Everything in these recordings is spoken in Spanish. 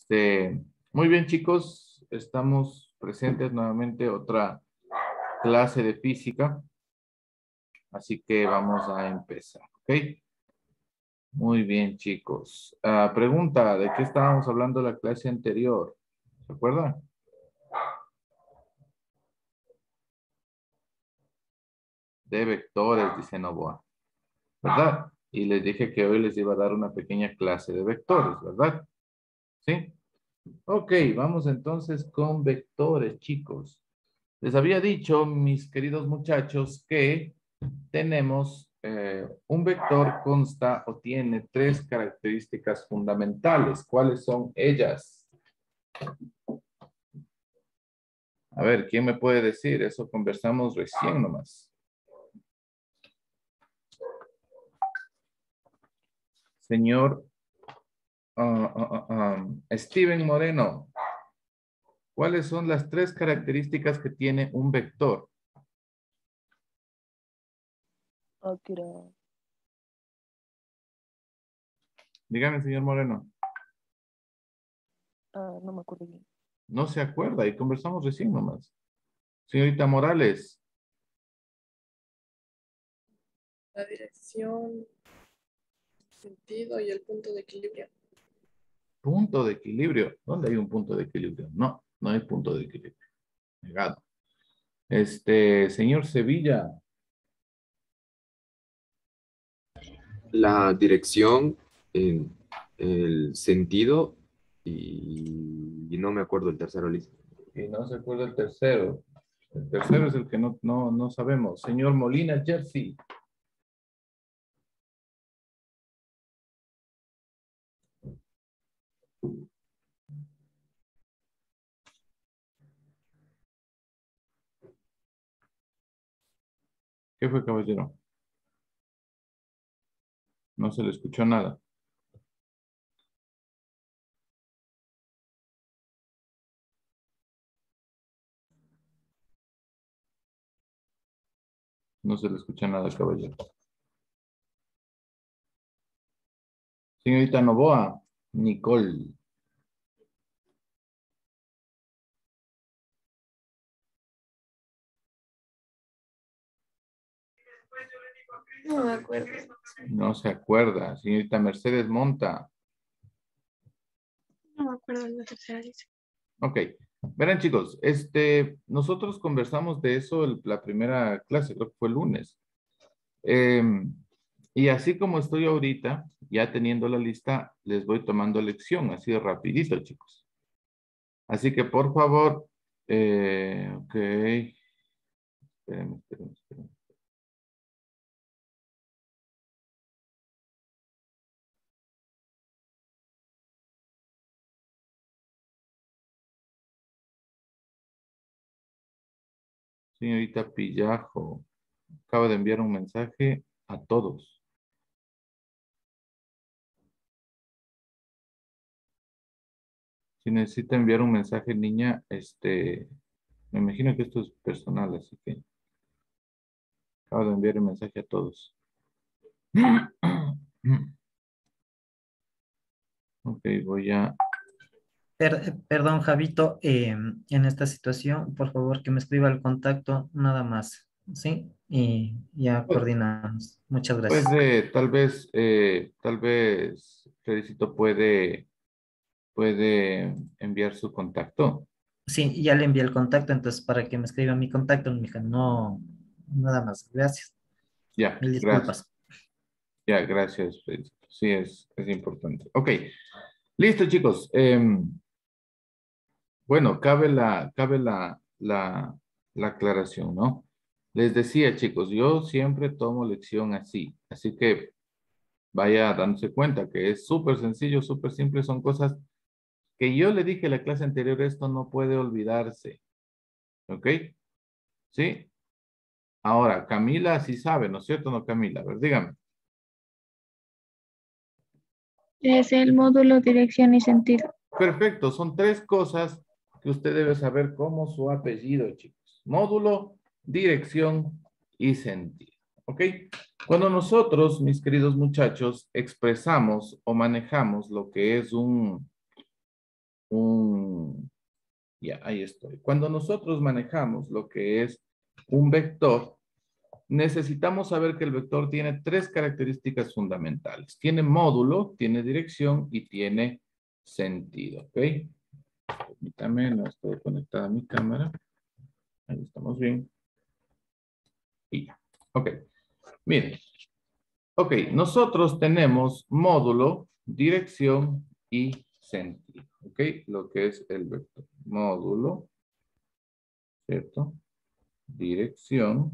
Muy bien, chicos, estamos presentes nuevamente otra clase de física, así que vamos a empezar, ¿ok? Muy bien, chicos. Pregunta, ¿de qué estábamos hablando la clase anterior? ¿Se acuerdan? De vectores, dice Novoa, ¿verdad? Y les dije que hoy les iba a dar una pequeña clase de vectores, ¿verdad? ¿Sí? Ok, vamos entonces con vectores, chicos. Les había dicho, mis queridos muchachos, que tenemos un vector consta o tiene tres características fundamentales. ¿Cuáles son ellas? A ver, ¿quién me puede decir? Eso conversamos recién nomás. Señor Steven Moreno, ¿cuáles son las tres características que tiene un vector? Dígame, señor Moreno. No me acuerdo bien. No se acuerda y conversamos recién nomás. Señorita Morales. La dirección, sentido y el punto de equilibrio. Punto de equilibrio. ¿Dónde hay un punto de equilibrio? No, no hay punto de equilibrio. Negado. Señor Sevilla. La dirección, el sentido y no me acuerdo el tercero, Liz. Y no se acuerda el tercero. El tercero es el que no sabemos. Señor Molina Jersey. ¿Qué fue, caballero? No se le escuchó nada. No se le escucha nada, caballero. Señorita Novoa, Nicole. No me acuerdo. No se acuerda. Señorita Mercedes Monta. No me acuerdo de la tercera lista. Ok. Verán, chicos, nosotros conversamos de eso la primera clase, creo que fue el lunes. Y así como estoy ahorita, ya teniendo la lista, les voy tomando lección, así de rapidito, chicos. Así que, por favor, ok. Espérenme. Señorita Pillajo, acabo de enviar un mensaje a todos. Si necesita enviar un mensaje, niña, me imagino que esto es personal, así que acabo de enviar un mensaje a todos. Ok, voy a... Perdón, Javito, en esta situación, por favor, que me escriba el contacto nada más, ¿sí? Y ya coordinamos. Muchas gracias. Pues tal vez, Felicito puede enviar su contacto. Sí, ya le envié el contacto, entonces para que me escriba mi contacto, mija, no, nada más. Gracias. Ya, Mil gracias. disculpas. Ya, gracias, Felicito. Sí, es importante. Ok, listo, chicos. Bueno, cabe la aclaración, ¿no? Les decía, chicos, yo siempre tomo lección así que vaya dándose cuenta que es súper sencillo, súper simple, son cosas que yo le dije en la clase anterior, esto no puede olvidarse, ¿ok? ¿Sí? Ahora, Camila sí sabe, ¿no es cierto, no, Camila? A ver, dígame. Es el módulo, dirección y sentido. Perfecto, son tres cosas que usted debe saber como su apellido, chicos. Módulo, dirección y sentido. ¿Ok? Cuando nosotros, mis queridos muchachos, expresamos o manejamos lo que es Ya, ahí estoy. Cuando nosotros manejamos lo que es un vector, necesitamos saber que el vector tiene tres características fundamentales. Tiene módulo, tiene dirección y tiene sentido, ¿ok? Permítame, no estoy conectada a mi cámara. Ahí estamos bien. Y ya. Ok. Miren. Ok, nosotros tenemos módulo, dirección y sentido. Ok, lo que es el vector. Módulo, ¿cierto? Dirección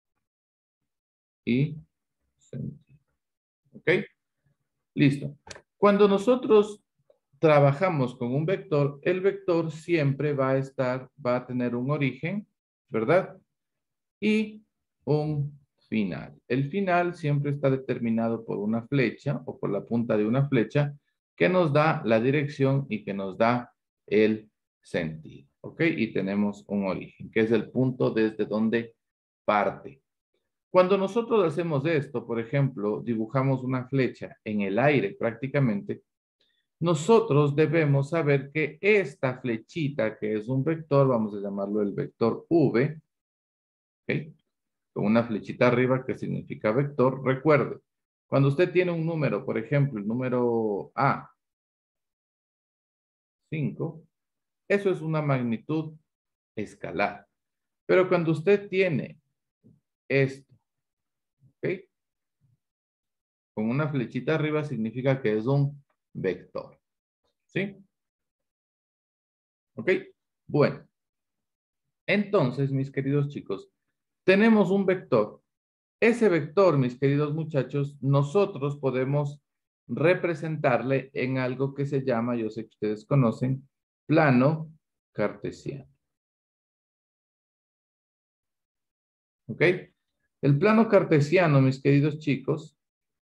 y sentido. Ok, listo. Cuando nosotros trabajamos con un vector, el vector siempre va a tener un origen, ¿verdad? Y un final. El final siempre está determinado por una flecha o por la punta de una flecha que nos da la dirección y que nos da el sentido. ¿Ok? Y tenemos un origen, que es el punto desde donde parte. Cuando nosotros hacemos esto, por ejemplo, dibujamos una flecha en el aire prácticamente, nosotros debemos saber que esta flechita, que es un vector, vamos a llamarlo el vector V, ¿ok? Con una flechita arriba que significa vector. Recuerde, cuando usted tiene un número, por ejemplo, el número A, 5, eso es una magnitud escalar. Pero cuando usted tiene esto, ¿ok? Con una flechita arriba significa que es un vector. ¿Sí? ¿Ok? Bueno. Entonces, mis queridos chicos, tenemos un vector. Ese vector, mis queridos muchachos, nosotros podemos representarle en algo que se llama, yo sé que ustedes conocen, plano cartesiano. ¿Ok? El plano cartesiano, mis queridos chicos,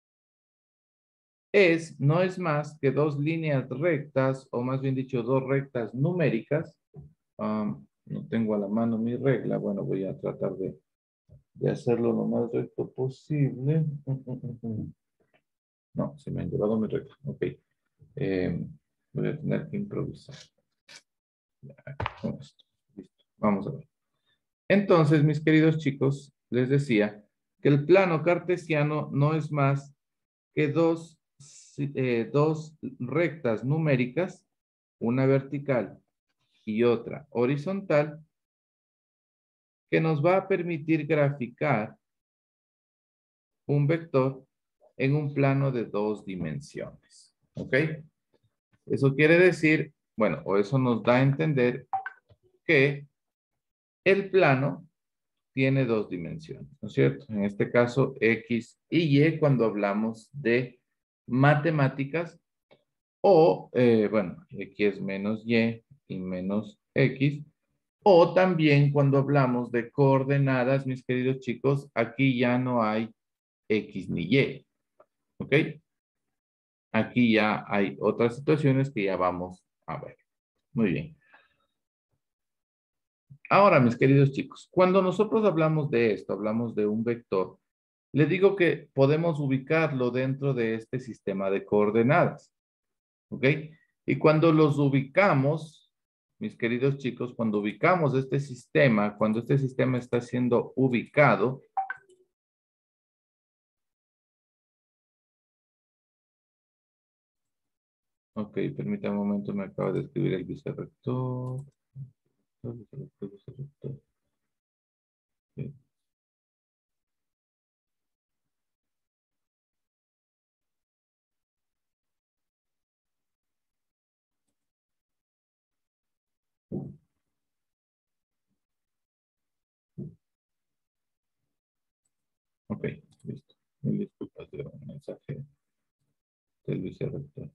no es más que dos líneas rectas, o más bien dicho, dos rectas numéricas. No tengo a la mano mi regla. Bueno, voy a tratar de hacerlo lo más recto posible. No, se me han llevado mi regla. Ok. Voy a tener que improvisar. Ya, con esto. Listo. Vamos a ver. Entonces, mis queridos chicos, les decía que el plano cartesiano no es más que dos rectas numéricas, una vertical y otra horizontal, que nos va a permitir graficar un vector en un plano de dos dimensiones. ¿Ok? Eso quiere decir, bueno, o eso nos da a entender que el plano tiene dos dimensiones, ¿no es cierto? En este caso, X y Y cuando hablamos de matemáticas o, bueno, X es menos Y menos X. O también cuando hablamos de coordenadas, mis queridos chicos, aquí ya no hay X ni Y, ¿ok? Aquí ya hay otras situaciones que ya vamos a ver. Muy bien. Ahora, mis queridos chicos, cuando nosotros hablamos de esto, hablamos de un vector, les digo que podemos ubicarlo dentro de este sistema de coordenadas. ¿Ok? Y cuando los ubicamos, mis queridos chicos, cuando ubicamos este sistema, cuando este sistema está siendo ubicado, ok, permítame un momento, me acaba de escribir el vicerrector. Vicerrector. Ok. Ok, listo. Mil disculpas de un mensaje del vicerrector.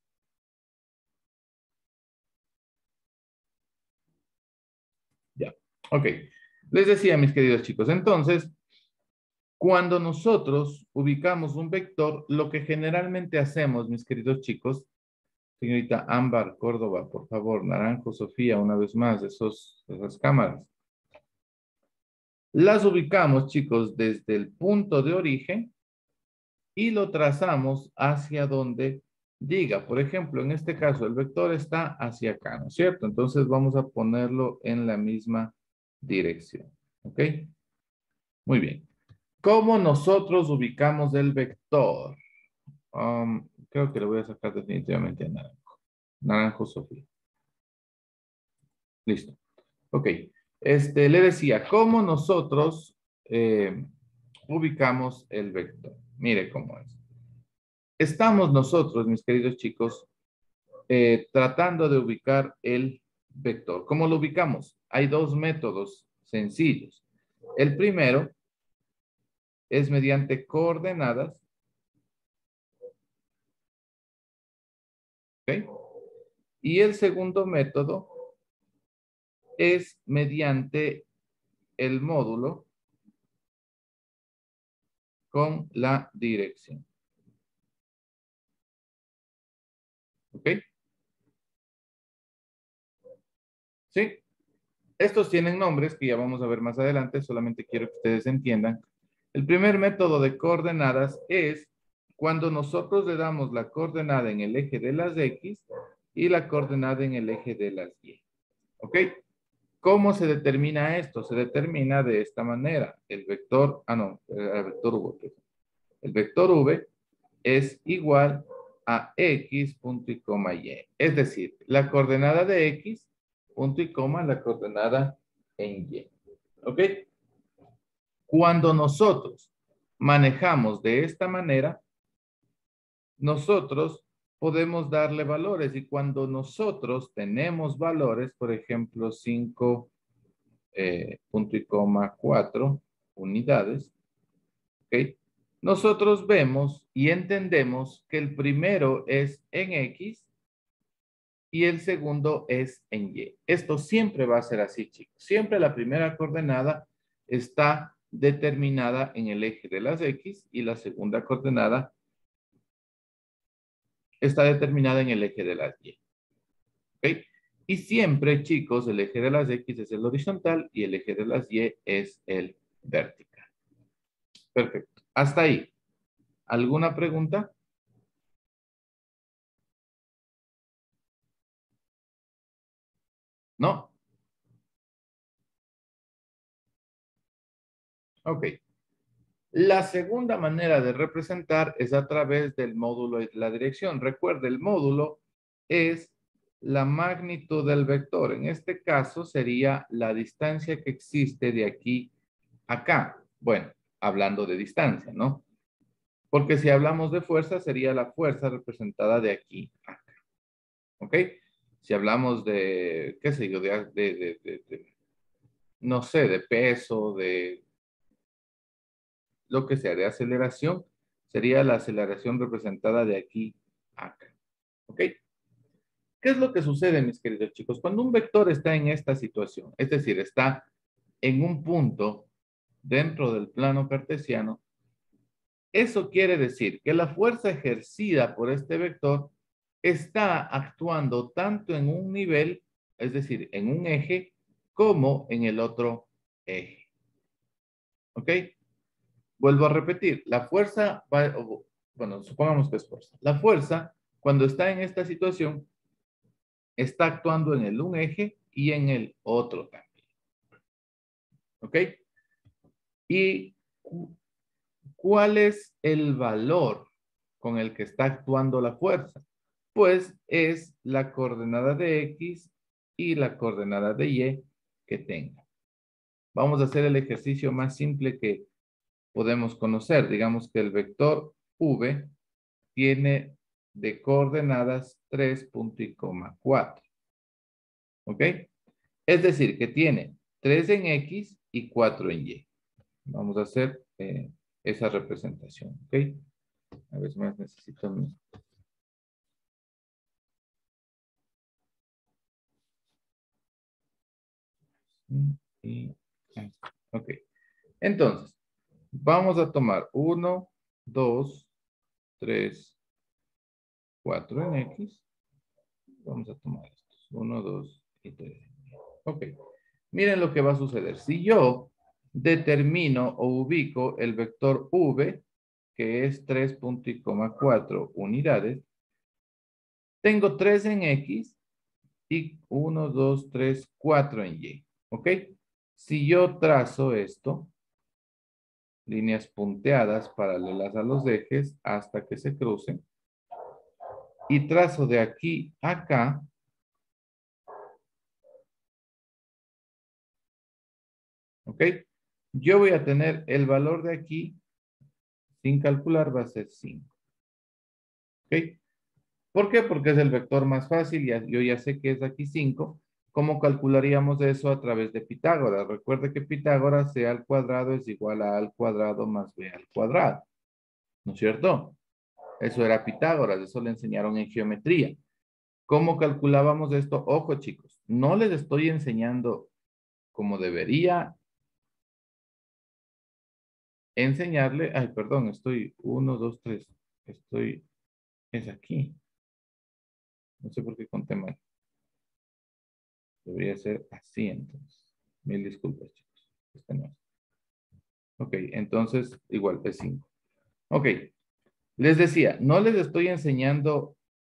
Ya, ok. Les decía, mis queridos chicos, entonces, cuando nosotros ubicamos un vector, lo que generalmente hacemos, mis queridos chicos, señorita Ámbar Córdoba, por favor, Naranjo, Sofía, una vez más, esas cámaras. Las ubicamos, chicos, desde el punto de origen y lo trazamos hacia donde diga, por ejemplo, en este caso, el vector está hacia acá, ¿no es cierto? Entonces vamos a ponerlo en la misma dirección, ¿ok? Muy bien. ¿Cómo nosotros ubicamos el vector? Creo que le voy a sacar definitivamente a naranjo. Naranjo Sofía. Listo. Ok. Le decía, ¿cómo nosotros ubicamos el vector? Mire cómo es. Estamos nosotros, mis queridos chicos, tratando de ubicar el vector. ¿Cómo lo ubicamos? Hay dos métodos sencillos. El primero es mediante coordenadas. ¿Ok? Y el segundo método es mediante el módulo con la dirección. ¿Ok? ¿Sí? Estos tienen nombres que ya vamos a ver más adelante, solamente quiero que ustedes entiendan. El primer método de coordenadas es cuando nosotros le damos la coordenada en el eje de las X y la coordenada en el eje de las Y. ¿Ok? ¿Cómo se determina esto? Se determina de esta manera. El vector, el vector V. El vector V es igual a X, punto y coma Y. Es decir, la coordenada de X, punto y coma, la coordenada en Y. ¿Ok? Cuando nosotros manejamos de esta manera, nosotros podemos darle valores y cuando nosotros tenemos valores, por ejemplo, 5, punto y coma 4 unidades, ¿ok? Nosotros vemos y entendemos que el primero es en X y el segundo es en Y. Esto siempre va a ser así, chicos. Siempre la primera coordenada está determinada en el eje de las X y la segunda coordenada está determinada en el eje de las Y. ¿Ok? Y siempre, chicos, el eje de las X es el horizontal y el eje de las Y es el vertical. Perfecto. Hasta ahí. ¿Alguna pregunta? ¿No? Ok. La segunda manera de representar es a través del módulo y la dirección. Recuerde, el módulo es la magnitud del vector. En este caso sería la distancia que existe de aquí a acá. Bueno, hablando de distancia, ¿no? Porque si hablamos de fuerza, sería la fuerza representada de aquí a acá. ¿Ok? Si hablamos de, qué sé yo, no sé, de peso, de lo que sea, de aceleración, sería la aceleración representada de aquí a acá. ¿Ok? ¿Qué es lo que sucede, mis queridos chicos? Cuando un vector está en esta situación, es decir, está en un punto dentro del plano cartesiano, eso quiere decir que la fuerza ejercida por este vector está actuando tanto en un nivel, es decir, en un eje, como en el otro eje. ¿Ok? Vuelvo a repetir, la fuerza, bueno, supongamos que es fuerza. La fuerza, cuando está en esta situación, está actuando en el un eje y en el otro también. ¿Ok? ¿Y cuál es el valor con el que está actuando la fuerza? Pues es la coordenada de X y la coordenada de Y que tenga. Vamos a hacer el ejercicio más simple que podemos conocer. Digamos que el vector V tiene de coordenadas 3, punto y coma 4. ¿Ok? Es decir, que tiene 3 en X y 4 en Y. Vamos a hacer esa representación. ¿Ok? A ver si más necesito. Ok. Entonces, vamos a tomar 1, 2, 3, 4 en X. Vamos a tomar estos. 1, 2 y 3. Ok. Miren lo que va a suceder. Si yo determino o ubico el vector V, que es 3, punto y coma 4 unidades, Tengo 3 en X y 1, 2, 3, 4 en Y. ¿Ok? Si yo trazo esto, líneas punteadas paralelas a los ejes hasta que se crucen, y trazo de aquí a acá, ¿ok? Yo voy a tener el valor de aquí, sin calcular, va a ser 5. ¿Ok? ¿Por qué? Porque es el vector más fácil, yo ya sé que es aquí 5. ¿Cómo calcularíamos eso a través de Pitágoras? Recuerde que Pitágoras, C al cuadrado es igual a al cuadrado más B al cuadrado. ¿No es cierto? Eso era Pitágoras, eso le enseñaron en geometría. ¿Cómo calculábamos esto? Ojo, chicos, no les estoy enseñando como debería enseñarle. Ay, perdón, estoy 1, 2, 3. Es aquí. No sé por qué conté mal. Debería ser así entonces. Mil disculpas, chicos. Este no es. Ok, entonces igual es 5. Ok, les decía, no les estoy enseñando,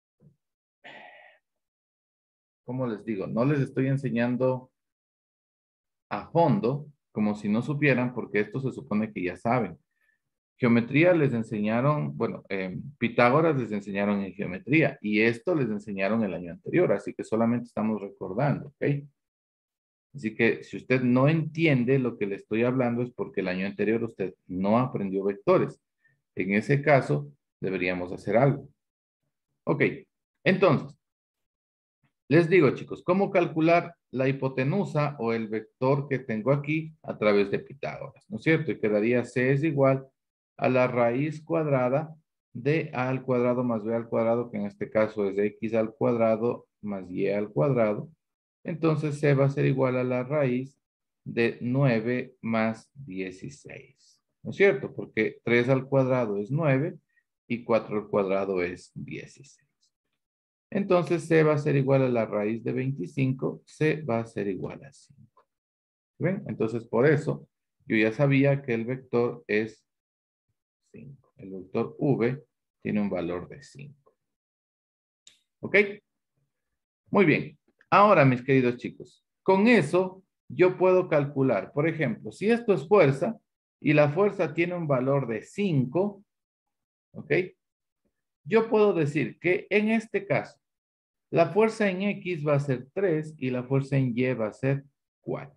¿cómo les digo? No les estoy enseñando a fondo, como si no supieran, porque esto se supone que ya saben. Geometría les enseñaron, bueno, Pitágoras les enseñaron en geometría y esto les enseñaron el año anterior, así que solamente estamos recordando, ¿ok? Así que si usted no entiende lo que le estoy hablando es porque el año anterior usted no aprendió vectores. En ese caso, deberíamos hacer algo. Ok, entonces, les digo, chicos, ¿cómo calcular la hipotenusa o el vector que tengo aquí a través de Pitágoras? ¿No es cierto? Y quedaría C es igual a la raíz cuadrada de A al cuadrado más B al cuadrado, que en este caso es X al cuadrado más Y al cuadrado. Entonces C va a ser igual a la raíz de 9 más 16. ¿No es cierto? Porque 3 al cuadrado es 9 y 4 al cuadrado es 16. Entonces C va a ser igual a la raíz de 25, C va a ser igual a 5. ¿Ven? Entonces por eso yo ya sabía que el vector es 5. El vector V tiene un valor de 5. ¿Ok? Muy bien. Ahora, mis queridos chicos, con eso yo puedo calcular, por ejemplo, si esto es fuerza y la fuerza tiene un valor de 5, ¿ok? Yo puedo decir que en este caso, la fuerza en X va a ser 3 y la fuerza en Y va a ser 4.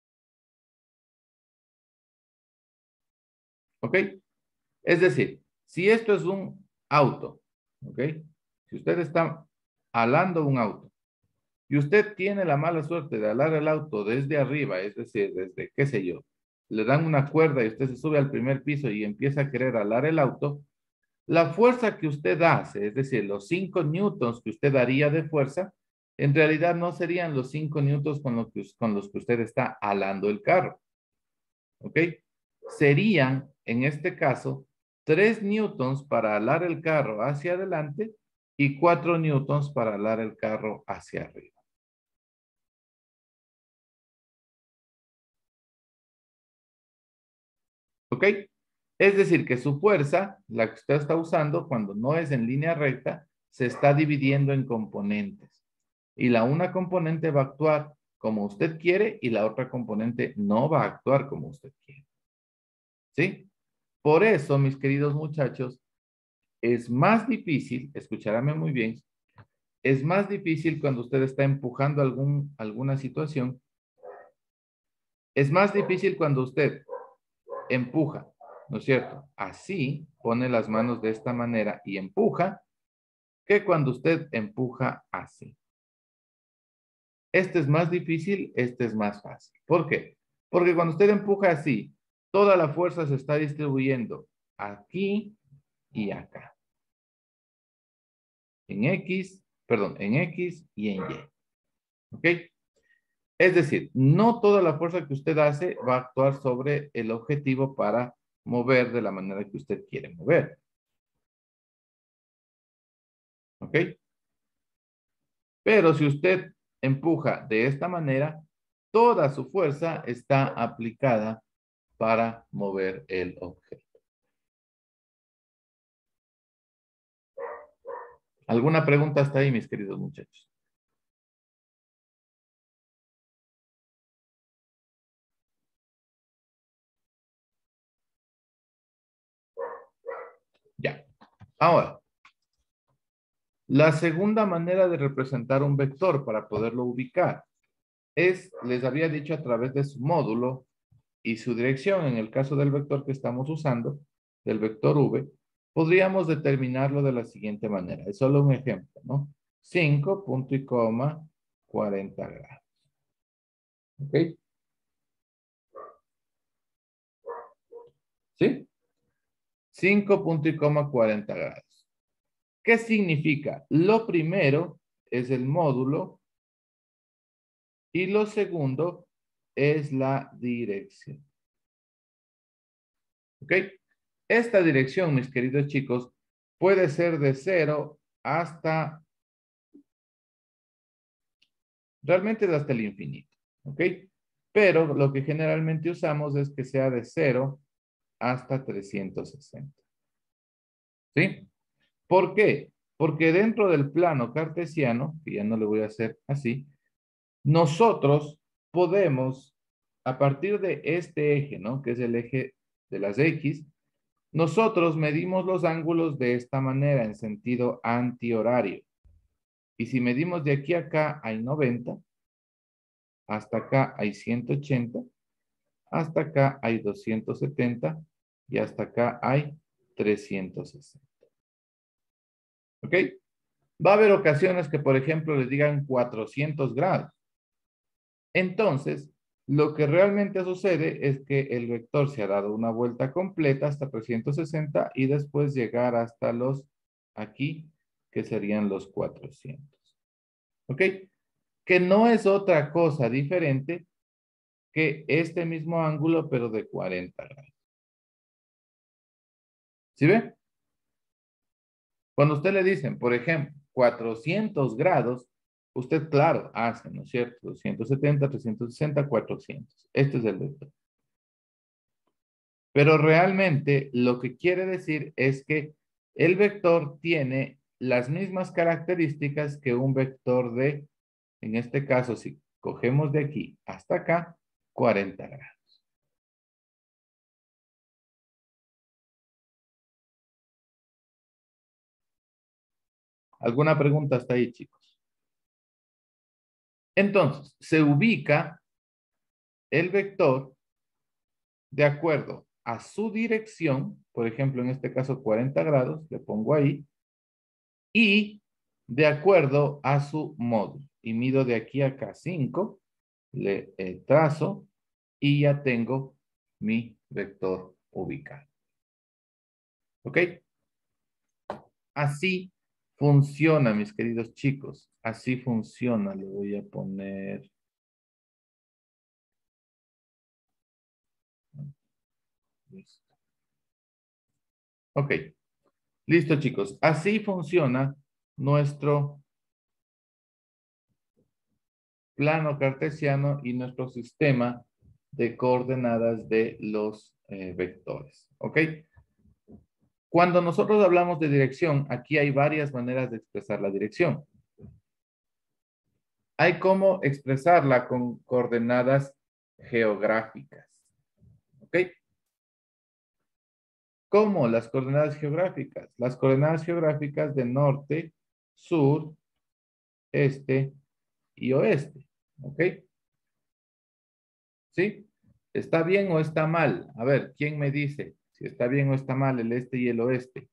¿Ok? Es decir, si esto es un auto, ¿ok? Si usted está alando un auto y usted tiene la mala suerte de alar el auto desde arriba, es decir, desde, qué sé yo, le dan una cuerda y usted se sube al primer piso y empieza a querer alar el auto, la fuerza que usted hace, es decir, los 5 newtons que usted daría de fuerza, en realidad no serían los 5 newtons con los que usted está alando el carro. ¿Ok? Serían, en este caso, 3 newtons para alar el carro hacia adelante y 4 newtons para alar el carro hacia arriba. ¿Ok? Es decir, que su fuerza, la que usted está usando cuando no es en línea recta, se está dividiendo en componentes. Y la una componente va a actuar como usted quiere y la otra componente no va a actuar como usted quiere. ¿Sí? Por eso, mis queridos muchachos, es más difícil, escuchárame muy bien, es más difícil cuando usted está empujando alguna situación. Es más difícil cuando usted empuja, ¿no es cierto? Así, pone las manos de esta manera y empuja, que cuando usted empuja así. Este es más difícil, este es más fácil. ¿Por qué? Porque cuando usted empuja así, toda la fuerza se está distribuyendo aquí y acá. En X, perdón, en X y en Y. ¿Ok? Es decir, no toda la fuerza que usted hace va a actuar sobre el objetivo para mover de la manera que usted quiere mover. ¿Ok? Pero si usted empuja de esta manera, toda su fuerza está aplicada para mover el objeto. ¿Alguna pregunta hasta ahí, mis queridos muchachos? Ya. Ahora, la segunda manera de representar un vector para poderlo ubicar es, les había dicho, a través de su módulo y su dirección. En el caso del vector que estamos usando, del vector v, podríamos determinarlo de la siguiente manera. Es solo un ejemplo, ¿no? 5, punto y coma, 40 grados. ¿Ok? ¿Sí? 5, punto y coma, 40 grados. ¿Qué significa? Lo primero es el módulo y lo segundo es la dirección. ¿Ok? Esta dirección, mis queridos chicos, puede ser de 0 hasta, realmente es hasta el infinito. ¿Ok? Pero lo que generalmente usamos es que sea de 0 hasta 360. ¿Sí? ¿Por qué? Porque dentro del plano cartesiano, que ya no le voy a hacer así, nosotros podemos, a partir de este eje, ¿no? Que es el eje de las X, nosotros medimos los ángulos de esta manera, en sentido antihorario. Y si medimos de aquí a acá hay 90, hasta acá hay 180, hasta acá hay 270 y hasta acá hay 360. ¿Ok? Va a haber ocasiones que, por ejemplo, les digan 400 grados. Entonces, lo que realmente sucede es que el vector se ha dado una vuelta completa hasta 360 y después llegar hasta los aquí, que serían los 400. ¿Ok? Que no es otra cosa diferente que este mismo ángulo, pero de 40 grados. ¿Sí ve? Cuando usted le dicen, por ejemplo, 400 grados, usted, claro, hace, ¿no es cierto? 270, 360, 400. Este es el vector. Pero realmente lo que quiere decir es que el vector tiene las mismas características que un vector de, en este caso, si cogemos de aquí hasta acá, 40 grados. ¿Alguna pregunta hasta ahí, chicos? Entonces, se ubica el vector de acuerdo a su dirección, por ejemplo, en este caso 40 grados, le pongo ahí, y de acuerdo a su módulo. Y mido de aquí a acá 5, le trazo y ya tengo mi vector ubicado. ¿Ok? Así funciona, mis queridos chicos. Así funciona. Le voy a poner... Listo. Ok. Listo, chicos. Así funciona nuestro plano cartesiano y nuestro sistema de coordenadas de los vectores. ¿Ok? Cuando nosotros hablamos de dirección, aquí hay varias maneras de expresar la dirección. Hay cómo expresarla con coordenadas geográficas. ¿Ok? ¿Cómo las coordenadas geográficas? Las coordenadas geográficas de norte, sur, este y oeste. ¿Ok? ¿Sí? ¿Está bien o está mal? A ver, ¿quién me dice si está bien o está mal el este y el oeste?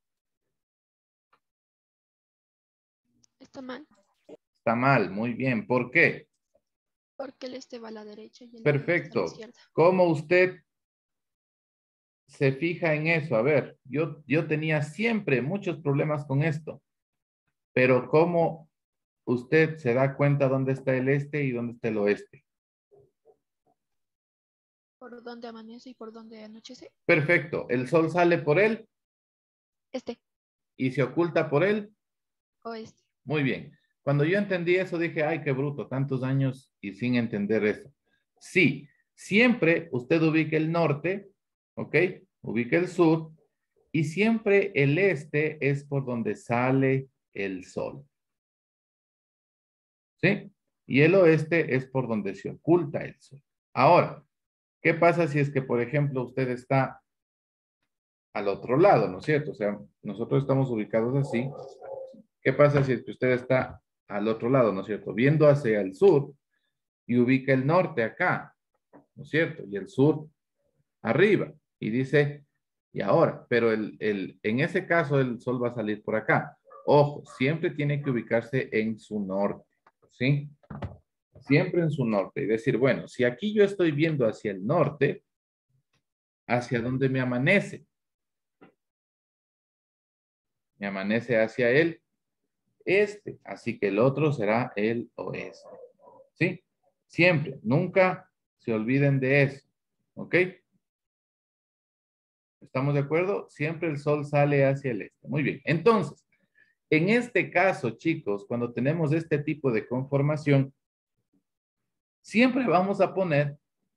Está mal, Está mal, muy bien. ¿Por qué? porque el este va a la derecha y el oeste está a la Perfecto. izquierda. ¿Cómo usted se fija en eso? A ver, yo tenía siempre muchos problemas con esto, pero ¿cómo usted se da cuenta dónde está el este y dónde está el oeste? ¿Por dónde amanece y por dónde anochece? Perfecto. El sol sale por él Este, y se oculta por él. oeste. Muy bien. Cuando yo entendí eso, dije, ay, qué bruto, tantos años y sin entender eso. Sí, siempre usted ubique el norte, ¿ok? Ubique el sur y siempre el este es por donde sale el sol. ¿Sí? Y el oeste es por donde se oculta el sol. Ahora, ¿qué pasa si es que, por ejemplo, usted está al otro lado, ¿no es cierto? O sea, nosotros estamos ubicados así. ¿Qué pasa si es que usted está al otro lado, ¿no es cierto? Viendo hacia el sur y ubica el norte acá, ¿no es cierto? Y el sur arriba. Y dice, y ahora, pero en ese caso el sol va a salir por acá. Ojo, siempre tiene que ubicarse en su norte, ¿sí? Siempre en su norte. Y decir, bueno, si aquí yo estoy viendo hacia el norte, ¿hacia dónde me amanece? Me amanece hacia el este, así que el otro será el oeste. ¿Sí? Siempre, nunca se olviden de eso. ¿Ok? ¿Estamos de acuerdo? Siempre el sol sale hacia el este. Muy bien. Entonces, en este caso, chicos, cuando tenemos este tipo de conformación, siempre vamos a poner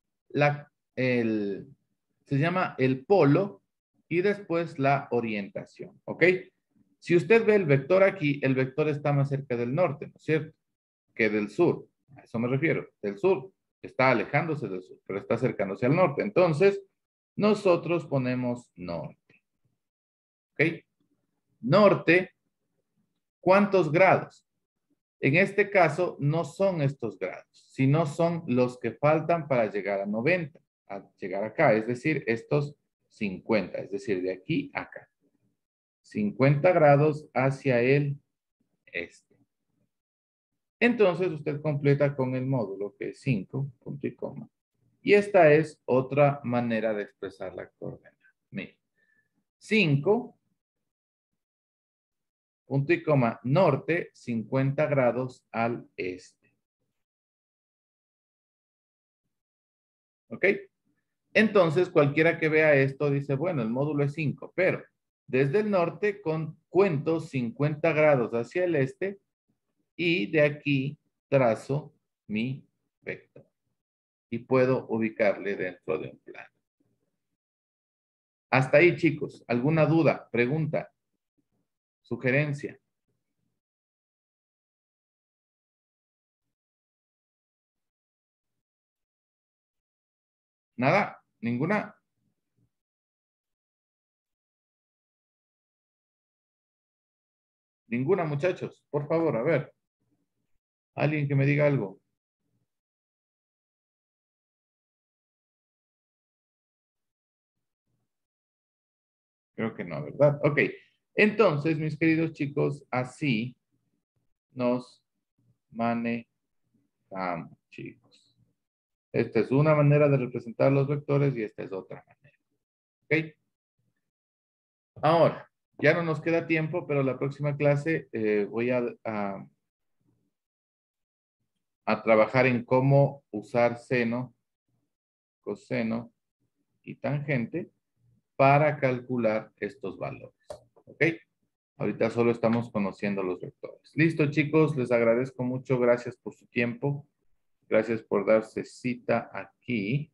se llama el polo y después la orientación. ¿Ok? Si usted ve el vector aquí, el vector está más cerca del norte, ¿no es cierto? Que del sur. A eso me refiero. Del sur está alejándose del sur, pero está acercándose al norte. Entonces, nosotros ponemos norte. ¿Ok? Norte, ¿cuántos grados? En este caso, no son estos grados, sino son los que faltan para llegar a 90, a llegar acá, es decir, estos 50, es decir, de aquí a acá. 50 grados hacia el este. Entonces, usted completa con el módulo, que es 5, punto y coma. Y esta es otra manera de expresar la coordenada. Mire, 5, punto y coma, norte, 50 grados al este. ¿Ok? Entonces, cualquiera que vea esto dice, bueno, el módulo es 5, pero desde el norte cuento 50 grados hacia el este y de aquí trazo mi vector. Y puedo ubicarle dentro de un plano. Hasta ahí, chicos. ¿Alguna duda, pregunta, sugerencia? ¿Nada? ¿Ninguna? ¿Ninguna, muchachos? Por favor, a ver. Alguien que me diga algo. Creo que no, ¿verdad? Ok. Entonces, mis queridos chicos, así nos manejamos, chicos. Esta es una manera de representar los vectores y esta es otra manera. ¿Ok? Ahora, ya no nos queda tiempo, pero la próxima clase voy a trabajar en cómo usar seno, coseno y tangente para calcular estos valores. ¿Ok? Ahorita solo estamos conociendo los vectores. Listo, chicos, les agradezco mucho. Gracias por su tiempo. Gracias por darse cita aquí.